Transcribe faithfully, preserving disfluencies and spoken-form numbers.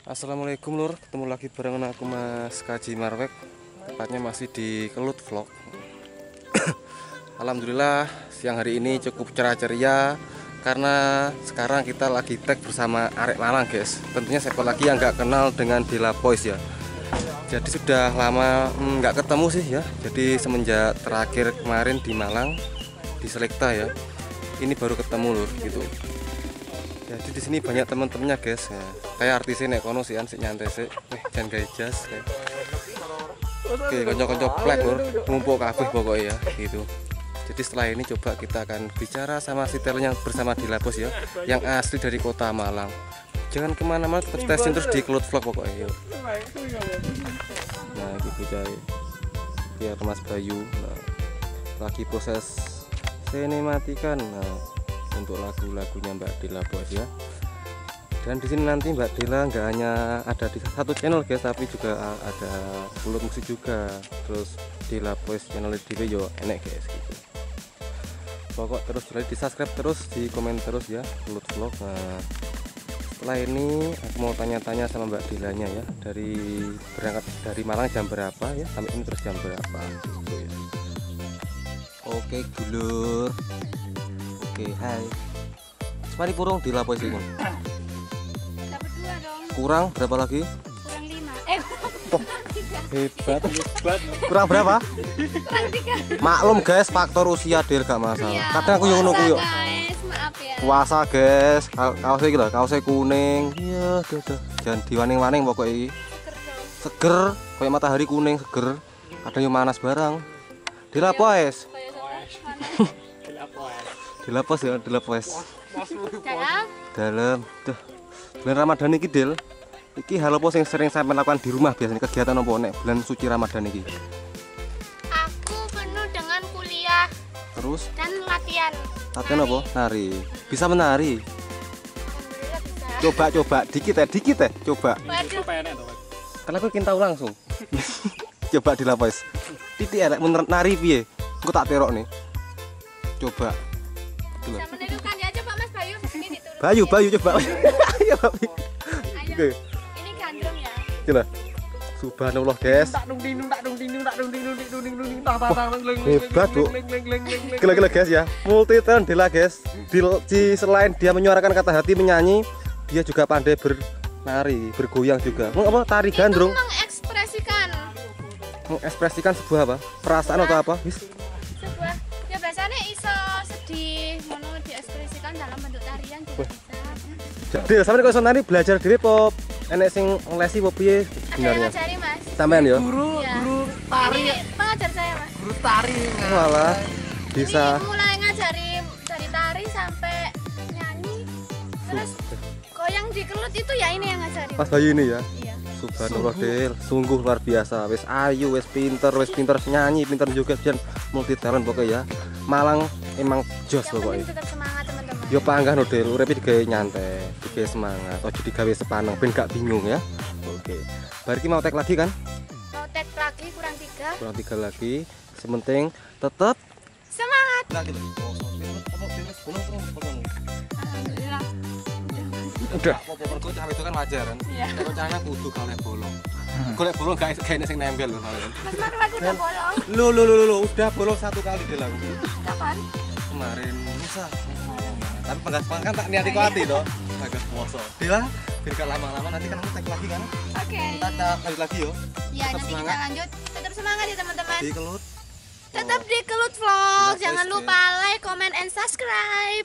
Assalamualaikum lur, ketemu lagi bareng aku Mas Kaji Marwek. Tepatnya masih di Kelut Vlog. Alhamdulillah siang hari ini cukup cerah ceria karena sekarang kita lagi tag bersama Arek Malang guys. Tentunya siapa lagi yang nggak kenal dengan Dela Boys ya. Jadi sudah lama nggak mm, ketemu sih ya. Jadi semenjak terakhir kemarin di Malang di Selekta ya, ini baru ketemu lur gitu. Jadi di sini banyak teman-temannya guys ya. Kayak artisnya nek kono sih an sik nyantai sih. Eh jan gawe jas kayak. Oke, kanca-kanca plek lur, ngumpul kabeh pokoknya ya gitu. Jadi setelah ini coba kita akan bicara sama si talent yang bersama Dela Boys ya, yang asli dari kota Malang. Jangan kemana-mana, tetap stay terus di Kelut Vlog pokoknya yuk. Nah gitu guys, biar Mas Bayu nah, lagi proses sinematikan nah, untuk lagu-lagunya Mbak Dela Boys ya. Dan di sini nanti Mbak Dela nggak hanya ada di satu channel guys, tapi juga ada Kelut Musik juga. Terus Dela Boys channel D W yo enek guys gitu. Pokok terus di subscribe terus, di komen terus ya Kelut Vlog. Nah, setelah ini aku mau tanya-tanya sama Mbak Delanya ya, dari berangkat dari Malang jam berapa ya sampai ini terus jam berapa gitu ya. Oke dulur. Oke, hai. Mari purung Dela Boys ini. Dapat dua dong. Kurang berapa lagi? Kurang lima. Eh, Oh, hebat. Hebat. Kurang berapa? kurang tiga. Maklum guys, faktor usia Del gak masalah. Iya, Kadang aku yang ngono ku yo. guys, maaf ya. Puasa guys, kaosnya iki lho, kaosnya kuning. Iya, tuh tuh. Jangan diwaning-waning pokoknya. Seger dong. Seger, kayak matahari kuning, seger. Kadang yo manas barang. Dela Boys. Kayak siapa? Dela Boys ya, Dela Boys. Dalam. Dalam tuh. Bulan Ramadan iki Del. Iki hal apa yang sering sampai lakukan di rumah biasanya kegiatan apa nek bulan suci Ramadan iki? Aku penuh dengan kuliah Terus dan latihan. latihan Nari. apa? Nari. Bisa menari. Alhamdulillah bisa. Coba coba dikit ya, dikit ya, coba. Waduh. Karena aku ingin tahu langsung. Coba Dela Boys. Titik ya, nari piye? Aku tak terok nih. Coba. Dulu. Bisa menirukan ya, coba Mas Bayu ini diturun. Bayu, Bayu coba. Ayo, Bayu. Ayo. Oke. Ini gandrung ya. Coba. Subhanallah, guys. Hebat, Bu. Gila-gila guys ya. Multi talent Dela guys. Di, di selain dia menyuarakan kata hati menyanyi, dia juga pandai bernari, bergoyang juga. Mau apa? Tari gandrung. Itu mengekspresikan Mengekspresikan sebuah apa? Perasaan atau apa? Wis. sebuah ya biasanya iso sedih mono diekspresikan dalam bentuk tarian juga bisa. Jadi sampe kok iso nari belajar dhewe apa enek sing nglesi apa piye Ada yang sebenarnya? ngajari Mas. Sampean ya? Guru, Iya. guru tari, Ini pengajar saya Mas. guru tari. Walah, bisa. Ini mulai ngajari dari tari sampai nyanyi, terus goyang di Kelut itu ya ini yang ngajari. Pas Bayu ini ya. Iya. Subhanallah Del, sungguh luar biasa. Wis ayu, wis pinter, wis pinter nyanyi, pinter juga dan multi talent pokoknya ya. Malang emang jos Yang penting pokoknya. tetap semangat teman-teman. Yo panggah no Del, uripe digawe nyantai, digawe semangat, ojo digawe sepaneng ben gak bingung ya. Oke. Bar iki mau tag lagi kan? Mau tag lagi kurang tiga. Kurang tiga lagi. Sementing tetap Semangat. lagi lho. Alhamdulillah. Udah, apa-apa cawe itu kan wajar kan. Iya. Kalau caranya kudu golek bolong. Golek bolong gak gak enek sing nempel lho kalian. Mas Maruf aku udah bolong. Lu lu lu lu udah bolong satu kali deh aku. Kapan? Kemarin Musa. Tapi penggaspang kan tak niati kuati toh. Agak puasa. Dela, biar gak lama-lama nanti kan aku tag lagi kan. Oke. Kita tag lanjut lagi yo. Ya Tetap nanti semangat. kita lanjut. Tetap semangat ya teman-teman. Di Kelut. Tetap di Kelut Vlog. Dela Jangan Boys, lupa like, comment, and subscribe.